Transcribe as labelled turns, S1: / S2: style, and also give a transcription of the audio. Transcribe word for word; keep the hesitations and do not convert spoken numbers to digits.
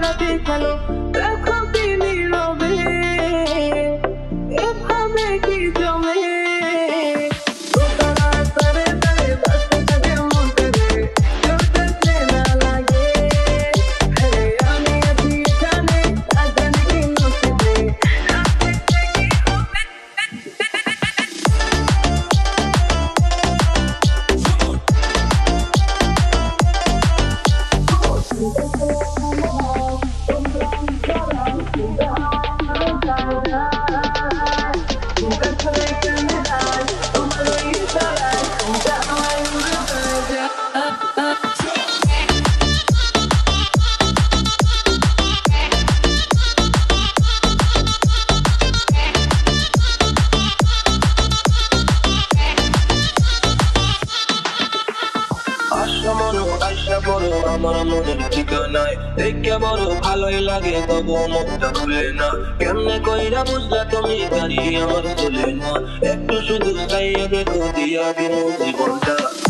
S1: দেখালো দেখো কি নীরবে এভাবে কি জমে আমার মনের ঠিকানায় দেখে বড় ভালোই লাগে তবু মুখটা খুলে না কেমনে কইরা বুঝলা তুমি গাড়ি আমার চলে না একটু শুধু চাইয়া দেখো দিয়া দিন জীবনটা